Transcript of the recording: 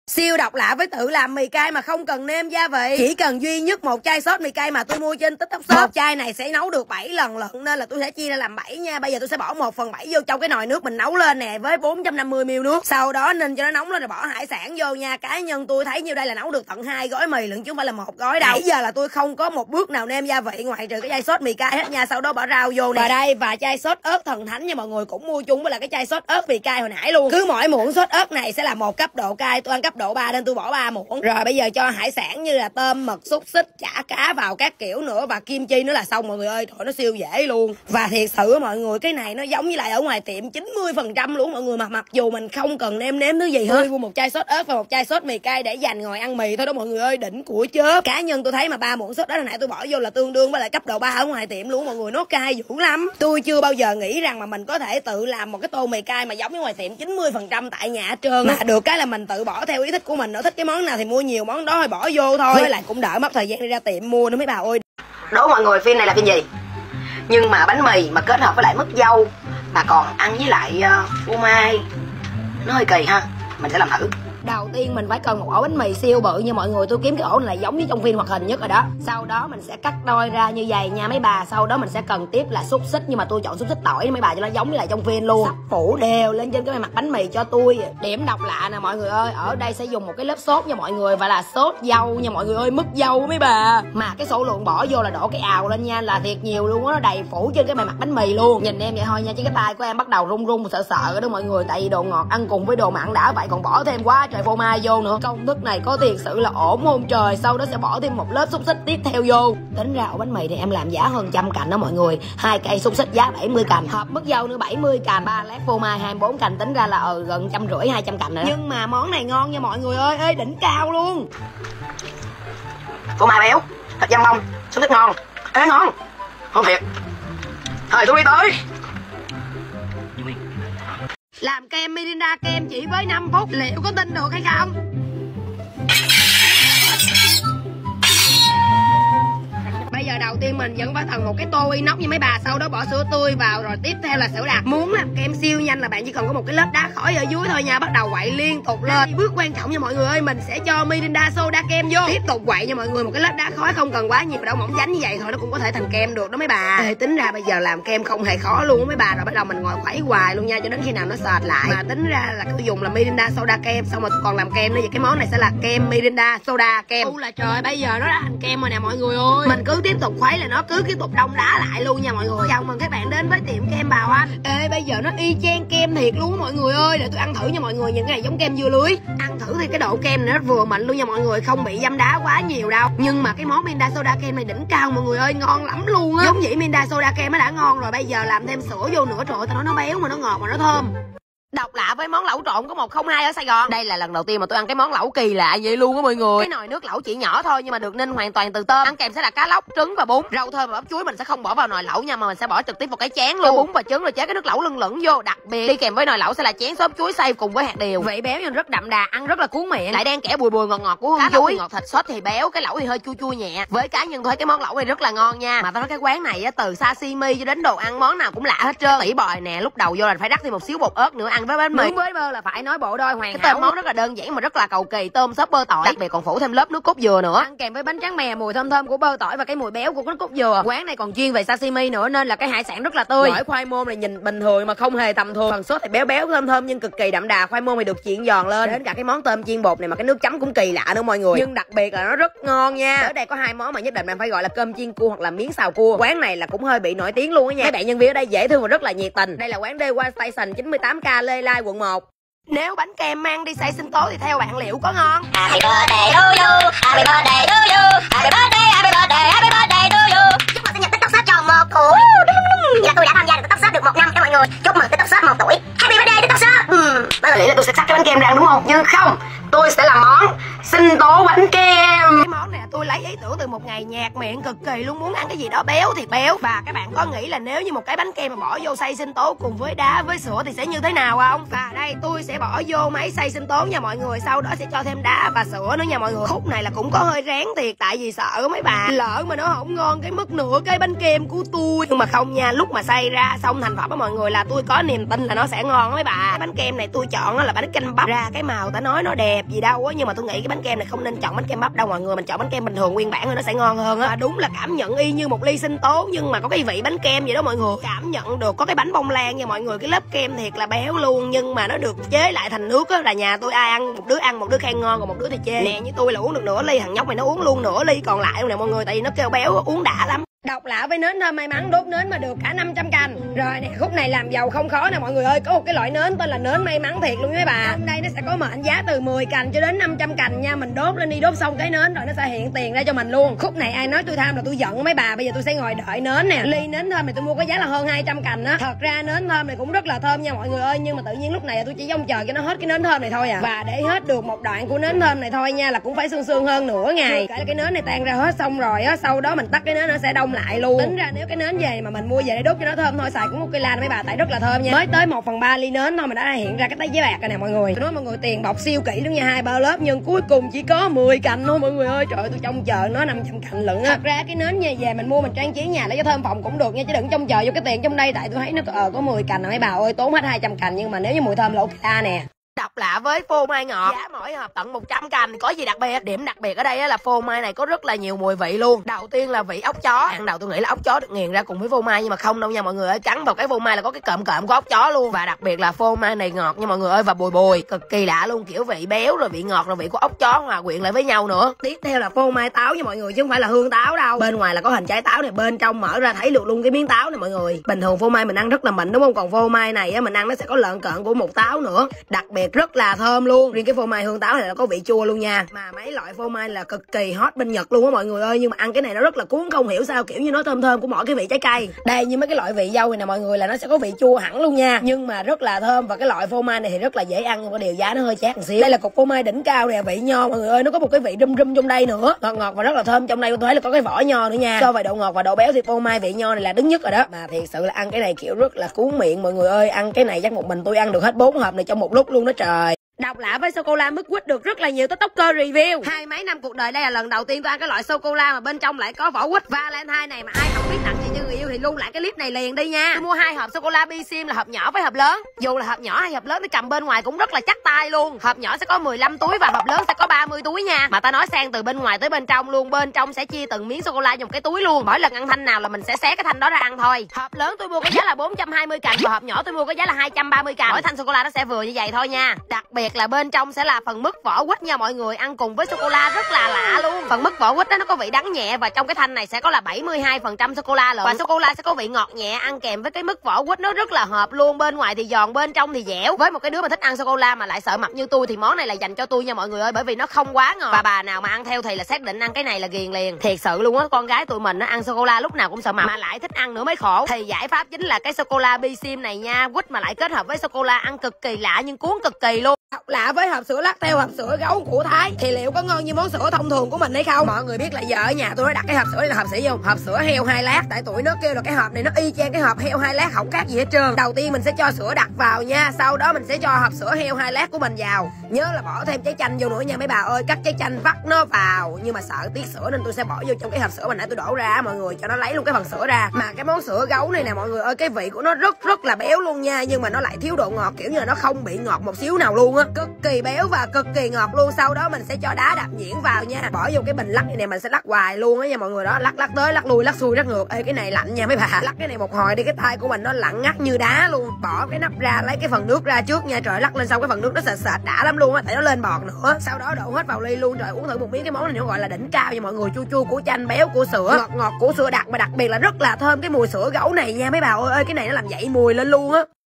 Siêu độc lạ với tự làm mì cay mà không cần nêm gia vị. Chỉ cần duy nhất một chai sốt mì cay mà tôi mua trên TikTok Shop. Một chai này sẽ nấu được 7 lần lận nên là tôi sẽ chia ra làm 7 nha. Bây giờ tôi sẽ bỏ 1/7 vô trong cái nồi nước mình nấu lên nè với 450ml nước. Sau đó ninh cho nó nóng lên rồi bỏ hải sản vô nha. Cá nhân tôi thấy như đây là nấu được tận 2 gói mì lận chứ không phải là 1 gói đâu. Nãy giờ là tôi không có một bước nào nêm gia vị ngoại trừ cái chai sốt mì cay hết nha. Sau đó bỏ rau vô nè. Và đây và chai sốt ớt thần thánh nha mọi người, cũng mua chung với là cái chai sốt ớt mì cay hồi nãy luôn. Cứ mỗi muỗng sốt ớt này sẽ là 1 cấp độ cay, tôi ăn cấp độ 3 nên tôi bỏ 3 muỗng. Rồi bây giờ cho hải sản như là tôm, mực, xúc xích, chả cá vào các kiểu nữa và kim chi nữa là xong mọi người ơi. Trời, nó siêu dễ luôn. Và thiệt sự mọi người, cái này nó giống như lại ở ngoài tiệm 90% luôn mọi người, mà mặc dù mình không cần nêm thứ gì hết. Mua một chai sốt ớt và một chai sốt mì cay để dành ngồi ăn mì thôi đó mọi người ơi, đỉnh của chớp. Cá nhân tôi thấy mà 3 muỗng sốt đó hồi nãy tôi bỏ vô là tương đương với lại cấp độ 3 ở ngoài tiệm luôn mọi người, nó cay dữ lắm. Tôi chưa bao giờ nghĩ rằng mà mình có thể tự làm một cái tô mì cay mà giống như ngoài tiệm 90% tại nhà hết trơn. Mà được cái là mình tự bỏ theo ý thích của mình, nó thích cái món nào thì mua nhiều món đó rồi bỏ vô thôi. Với lại cũng đỡ mất thời gian đi ra tiệm mua nữa mấy bà ơi. Đố mọi người phim này là phim gì? Nhưng mà bánh mì mà kết hợp với lại mứt dâu mà còn ăn với lại phô mai, nó hơi kỳ ha. Mình sẽ làm thử. Đầu tiên mình phải cần một ổ bánh mì siêu bự nha mọi người. Tôi kiếm cái ổ này là giống như trong phim hoạt hình nhất rồi đó. Sau đó mình sẽ cắt đôi ra như vậy nha mấy bà. Sau đó mình sẽ cần tiếp là xúc xích, nhưng mà tôi chọn xúc xích tỏi mấy bà cho nó giống như là trong phim luôn. Sắp phủ đều lên trên cái bề mặt bánh mì cho tôi. Điểm độc lạ nè mọi người ơi, ở đây sẽ dùng một cái lớp sốt nha mọi người, và là sốt dâu nha mọi người ơi, mứt dâu mấy bà. Mà cái số lượng bỏ vô là đổ cái ào lên nha, là thiệt nhiều luôn á, nó đầy phủ trên cái bề mặt bánh mì luôn. Nhìn em vậy thôi nha chứ cái tay của em bắt đầu run run sợ sợ rồi đó mọi người, tại vì đồ ngọt ăn cùng với đồ mặn đã vậy còn bỏ thêm quá trời phô mai vô nữa. Công thức này có thiệt sự là ổn không trời. Sau đó sẽ bỏ thêm một lớp xúc xích tiếp theo vô. Tính ra ổ bánh mì thì em làm giá hơn 100 cành đó mọi người. 2 cây xúc xích giá 70 cành, hộp mứt dâu nữa 70 cành, 3 lát phô mai 24 cành, tính ra là gần 150 200 cành rồi đó. Nhưng mà món này ngon nha mọi người ơi, ê đỉnh cao luôn. Phô mai béo, thịt dăm bông, xúc xích ngon, ế ngon, ngon thiệt. Thôi tôi đi tới. Làm kem Mirinda kem chỉ với 5 phút, liệu có tin được hay không? Bây giờ đầu tiên mình vẫn phải cần một cái tô inox như mấy bà, sau đó bỏ sữa tươi vào, rồi tiếp theo là sữa đặc. Muốn làm kem siêu nhanh là bạn chỉ cần có một cái lớp đá khối ở dưới thôi nha, bắt đầu quậy liên tục lên. Bước quan trọng nha mọi người ơi, mình sẽ cho Mirinda soda kem vô, tiếp tục quậy nha mọi người. Một cái lớp đá khối không cần quá nhiều đâu, mỏng dánh như vậy thôi nó cũng có thể thành kem được đó mấy bà. Ê, tính ra bây giờ làm kem không hề khó luôn mấy bà. Rồi bắt đầu mình ngồi khuấy hoài luôn nha cho đến khi nào nó sệt lại. Mà tính ra là tôi dùng là Mirinda soda kem, xong rồi tôi còn làm kem nữa. Vậy cái món này sẽ là kem Mirinda soda kem. Là trời, bây giờ nó đã thành kem rồi nè mọi người ơi. Mình cứ tiếp tục khuấy là nó cứ tiếp tục đông đá lại luôn nha mọi người. Chào mừng các bạn đến với tiệm kem Bảo Anh. Ê bây giờ nó y chang kem thiệt luôn mọi người ơi. Để tôi ăn thử nha mọi người. Những cái này giống kem dưa lưới. Ăn thử thì cái độ kem này nó vừa mịn luôn nha mọi người, không bị dăm đá quá nhiều đâu. Nhưng mà cái món Mirinda soda kem này đỉnh cao mọi người ơi, ngon lắm luôn á. Giống vậy Mirinda soda kem nó đã ngon rồi, bây giờ làm thêm sữa vô nữa, trời ơi tao nói nó béo mà nó ngọt mà nó thơm. Độc lạ với món lẩu trộn có 102 ở Sài Gòn. Đây là lần đầu tiên mà tôi ăn cái món lẩu kỳ lạ vậy luôn á mọi người. Cái nồi nước lẩu chỉ nhỏ thôi nhưng mà được ninh hoàn toàn từ tôm. Ăn kèm sẽ là cá lóc, trứng và bún. Rau thơm và bắp chuối mình sẽ không bỏ vào nồi lẩu nha, mà mình sẽ bỏ trực tiếp vào cái chén luôn. Bún và trứng rồi chế cái nước lẩu lưng lửng vô. Đặc biệt đi kèm với nồi lẩu sẽ là chén xốp chuối xay cùng với hạt điều. Vị béo nhưng rất đậm đà, ăn rất là cuốn miệng. Lại đen kẽ bùi bùi ngọt ngọt của hương chuối. Ngọt thịt, sốt thì béo, cái lẩu thì hơi chua chua nhẹ. Với cá nhân tôi thấy cái món lẩu này rất là ngon nha. Mà tao nói cái quán này á, từ sashimi cho đến đồ ăn món nào cũng lạ hết trơn. Tỉ bòi nè, lúc đầu vô là phải rắc thêm một xíu bột ớt nữa, ăn với bánh mì. Với bơ là phải nói bộ đôi hoàn hảo. Cái tên món rất là đơn giản mà rất là cầu kỳ, tôm sốt bơ tỏi, đặc biệt còn phủ thêm lớp nước cốt dừa nữa. Ăn kèm với bánh tráng mè, mùi thơm thơm của bơ tỏi và cái mùi béo của nước cốt dừa. Quán này còn chuyên về sashimi nữa nên là cái hải sản rất là tươi. Gỏi khoai môn này nhìn bình thường mà không hề tầm thường. Phần sốt thì béo béo thơm thơm nhưng cực kỳ đậm đà, khoai môn thì được chiên giòn lên. Đến cả cái món tôm chiên bột này mà cái nước chấm cũng kỳ lạ nữa mọi người. Nhưng đặc biệt là nó rất ngon nha. Ở đây có 2 món mà nhất định bạn phải gọi là cơm chiên cua hoặc là miếng xào cua. Quán này là cũng hơi bị nổi tiếng luôn á nha. Mấy bạn nhân viên ở đây dễ thương và rất là nhiệt tình. Đây là quán Dewa Station 98K Lê Lai quận 1. Nếu bánh kem mang đi xay sinh tố thì theo bạn liệu có ngon? Happy birthday to you, happy birthday to you, happy birthday, happy birthday, happy birthday to you. Chúc mừng sinh nhật TikTok Shop tròn 1 tuổi. Dạ tôi đã tham gia được TikTok Shop được 1 năm cho mọi người. Chúc mừng TikTok Shop 1 tuổi. Happy birthday TikTok Shop. Đó là nghĩ là tôi sẽ cắt cái bánh kem ra đúng không? Nhưng không, tôi sẽ làm món sinh tố bánh kem. Cái món này tôi lấy ý tưởng từ một ngày nhạt miệng cực kỳ luôn, muốn ăn cái gì đó béo thì béo. Và các bạn có nghĩ là nếu như một cái bánh kem mà bỏ vô xay sinh tố cùng với đá với sữa thì sẽ như thế nào không? Và đây tôi sẽ bỏ vô máy xay sinh tố nha mọi người, sau đó sẽ cho thêm đá và sữa nữa nha mọi người. Khúc này là cũng có hơi ráng thiệt, tại vì sợ mấy bà lỡ mà nó không ngon cái mất nửa cái bánh kem của tôi. Nhưng mà không nha, lúc mà xay ra xong thành phẩm á mọi người là tôi có niềm tin là nó sẽ ngon mấy bà. Cái bánh kem này tôi chọn là bánh canh bắp, ra cái màu ta nói nó đẹp gì đâu á, nhưng mà tôi nghĩ cái bánh kem này không nên chọn bánh kem bắp đâu mọi người, mình chọn bánh kem bình thường nguyên bản thôi nó sẽ ngon hơn á. Đúng là cảm nhận y như một ly sinh tố nhưng mà có cái vị bánh kem vậy đó mọi người. Cảm nhận được có cái bánh bông lan nha mọi người, cái lớp kem thiệt là béo luôn nhưng mà nó được chế lại thành nước á, là nhà tôi ai ăn một đứa khen ngon còn một đứa thì chê. Nè như tôi là uống được nửa ly, thằng nhóc này nó uống luôn nửa ly còn lại luôn nè mọi người, tại vì nó kêu béo uống đã lắm. Độc lạ với nến thơm may mắn đốt nến mà được cả 500 cành. Rồi nè, khúc này làm giàu không khó nè mọi người ơi, có một cái loại nến tên là nến may mắn thiệt luôn mấy bà. Trong đây nó sẽ có mệnh giá từ 10 cành cho đến 500 cành nha, mình đốt lên đi, đốt xong cái nến rồi nó sẽ hiện tiền ra cho mình luôn. Khúc này ai nói tôi tham là tôi giận mấy bà, bây giờ tôi sẽ ngồi đợi nến nè. Ly nến thơm này tôi mua có giá là hơn 200 cành á. Thật ra nến thơm này cũng rất là thơm nha mọi người ơi, nhưng mà tự nhiên lúc này tôi chỉ trông chờ cho nó hết cái nến thơm này thôi à. Và để hết được một đoạn của nến thơm này thôi nha là cũng phải sương hơn nửa ngày. Kể cái nến này tan ra hết xong rồi á, sau đó mình tắt cái nến nó sẽ đông lại luôn. Tính ra nếu cái nến về mà mình mua về để đốt cho nó thơm thôi xài cũng ok la mấy bà, tại rất là thơm nha. Mới tới 1/3 ly nến thôi mà đã hiện ra cái tái giấy bạc rồi nè mọi người. Tôi nói mọi người tiền bọc siêu kỹ luôn nha, 2 bao lớp nhưng cuối cùng chỉ có 10 cành thôi mọi người ơi. Trời ơi tôi trông chờ nó 500 cành lận á. Thật ra cái nến về mình mua mình trang trí nhà để cho thơm phòng cũng được nha, chứ đừng trông chờ vô cái tiền trong đây, tại tôi thấy nó có 10 cành rồi mấy bà ơi, tốn hết 200 cành nhưng mà nếu như mùi thơm là ok nè. Độc lạ với phô mai ngọt, giá mỗi hộp tận 100 cành. Có gì đặc biệt? Điểm đặc biệt ở đây là phô mai này có rất là nhiều mùi vị luôn. Đầu tiên là vị ốc chó. Ăn đầu tôi nghĩ là ốc chó được nghiền ra cùng với phô mai nhưng mà không đâu nha mọi người ơi, cắn vào cái phô mai là có cái cộm của ốc chó luôn. Và đặc biệt là phô mai này ngọt nha mọi người ơi, và bùi cực kỳ lạ luôn, kiểu vị béo rồi vị ngọt rồi vị của ốc chó hòa quyện lại với nhau nữa. Tiếp theo là phô mai táo nha mọi người, chứ không phải là hương táo đâu. Bên ngoài là có hình trái táo này, bên trong mở ra thấy được luôn cái miếng táo này mọi người. Bình thường phô mai mình ăn rất là mịn đúng không, còn phô mai này á mình ăn nó sẽ có lợn cợn của một táo nữa, đặc biệt rất là thơm luôn. Riêng cái phô mai hương táo này là có vị chua luôn nha. Mà mấy loại phô mai là cực kỳ hot bên Nhật luôn á mọi người ơi, nhưng mà ăn cái này nó rất là cuốn, không hiểu sao kiểu như nó thơm của mỗi cái vị trái cây. Đây như mấy cái loại vị dâu này nè mọi người là nó sẽ có vị chua hẳn luôn nha, nhưng mà rất là thơm. Và cái loại phô mai này thì rất là dễ ăn nhưng mà điều giá nó hơi chát một xíu. Đây là cục phô mai đỉnh cao nè, vị nho mọi người ơi, nó có một cái vị rum trong đây nữa, ngọt và rất là thơm. Trong đây tôi thấy là có cái vỏ nho nữa nha. So về độ ngọt và độ béo thì phô mai vị nho này là đứng nhất rồi đó. Mà thiệt sự là ăn cái này kiểu rất là cuốn miệng mọi người ơi, ăn cái này chắc một mình tôi ăn được hết 4 hộp này trong một lúc luôn đó trời. Độc lạ với sô cô la mứt quýt được rất là nhiều tiktoker review. 20 mấy năm cuộc đời đây là lần đầu tiên tôi ăn cái loại sô cô la mà bên trong lại có vỏ quýt. Valentine này mà ai không biết tặng gì cho người yêu thì lưu lại cái clip này liền đi nha. Tôi mua 2 hộp sô cô la Bsim là hộp nhỏ với hộp lớn. Dù là hộp nhỏ hay hộp lớn thì cầm bên ngoài cũng rất là chắc tay luôn. Hộp nhỏ sẽ có 15 túi và hộp lớn sẽ có 30 túi nha. Mà ta nói sang từ bên ngoài tới bên trong luôn, bên trong sẽ chia từng miếng sô cô la trong cái túi luôn. Mỗi lần ăn thanh nào là mình sẽ xé cái thanh đó ra ăn thôi. Hộp lớn tôi mua có giá là 420 cành và hộp nhỏ tôi mua có giá là 230 cành. Mỗi thanh sô cô la nó sẽ vừa như vậy thôi nha. Đặc biệt là bên trong sẽ là phần mứt vỏ quýt nha mọi người, ăn cùng với sô cô la rất là lạ luôn. Phần mứt vỏ quýt đó nó có vị đắng nhẹ và trong cái thanh này sẽ có là 72% sô cô la lận. Và sô cô la sẽ có vị ngọt nhẹ, ăn kèm với cái mứt vỏ quýt nó rất là hợp luôn. Bên ngoài thì giòn, bên trong thì dẻo. Với một cái đứa mà thích ăn sô cô la mà lại sợ mập như tôi thì món này là dành cho tôi nha mọi người ơi, bởi vì nó không quá ngọt. Và bà nào mà ăn theo thì là xác định ăn cái này là ghiền liền. Thiệt sự luôn á, con gái tụi mình nó ăn sô cô la lúc nào cũng sợ mập mà lại thích ăn nữa mới khổ. Thì giải pháp chính là cái sô cô la Bsim này nha, quýt mà lại kết hợp với sô cô la ăn cực kỳ lạ nhưng cuốn cực kỳ luôn. Độc lạ với hộp sữa lắc theo hộp sữa gấu của Thái thì liệu có ngon như món sữa thông thường của mình hay không? Mọi người biết là giờ ở nhà tôi đã đặt cái hộp sữa này là hộp sữa gì không? Hộp sữa heo 2 lát, tại tụi nó kêu là cái hộp này nó y chang cái hộp heo 2 lát, không khác gì hết trơn. Đầu tiên mình sẽ cho sữa đặc vào nha, sau đó mình sẽ cho hộp sữa heo 2 lát của mình vào. Nhớ là bỏ thêm trái chanh vô nữa nha mấy bà ơi, cắt trái chanh vắt nó vào, nhưng mà sợ tiếc sữa nên tôi sẽ bỏ vô trong cái hộp sữa mà nãy tôi đổ ra mọi người, cho nó lấy luôn cái phần sữa ra. Mà cái món sữa gấu này nè mọi người ơi, cái vị của nó rất là béo luôn nha, nhưng mà nó lại thiếu độ ngọt, kiểu như là nó không bị ngọt một xíu nào luôn á, cực kỳ béo và cực kỳ ngọt luôn. Sau đó mình sẽ cho đá đạp nhuyễn vào nha, bỏ vô cái bình lắc này nè, mình sẽ lắc hoài luôn á nha mọi người đó, lắc tới lắc lui lắc xuôi lắc ngược. Ê cái này lạnh nha mấy bà, lắc cái này một hồi đi cái tay của mình nó lạnh ngắt như đá luôn. Bỏ cái nắp ra, lấy cái phần nước ra trước nha, trời lắc lên xong cái phần nước nó sệt đã lắm luôn á, tại nó lên bọt nữa. Sau đó đổ hết vào ly luôn, trời uống thử một miếng cái món này nó gọi là đỉnh cao nha mọi người, chua của chanh, béo của sữa, ngọt của sữa đặc, mà đặc biệt là rất là thơm cái mùi sữa gấu này nha mấy bà ơi, cái này nó làm dậy mùi lên luôn á.